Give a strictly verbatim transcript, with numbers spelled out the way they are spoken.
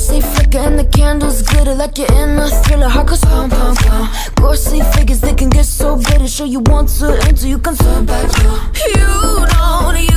Stay flicker and the candles glitter like you're in a thriller. Heart goes pound, pound, pound. Ghostly figures, they can get so bitter. Show you want to enter, you can turn back. You, you don't